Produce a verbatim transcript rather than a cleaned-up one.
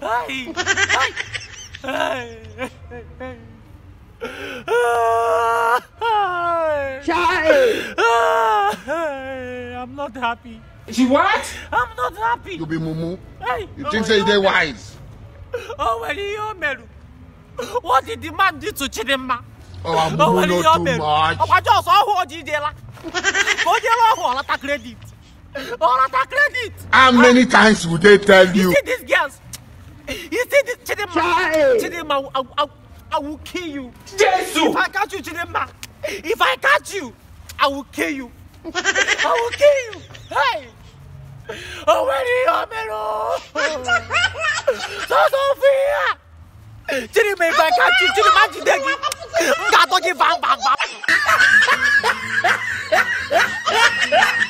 Hey! Hey! Hey! I'm not happy. She what? I'm not happy. You be mumu. Hey, You think say they wise? Oh, well, you Meru. What did the man do to Chidema? Oh, I'm oh, not too much. Oh, I just saw who did that. Oh, you know what? Credit. Oh, credit. How many times would they tell you? You see these girls? You see this Chidema? Chidema, I, I, I will kill you. Jesus! If I catch you, Chidema, if I catch you, I will kill you. I will kill you. Hey! Oh, where are you, Melo? So, Sophia! Chidema, if I catch you, Chidema, Chidema, I'm not going to give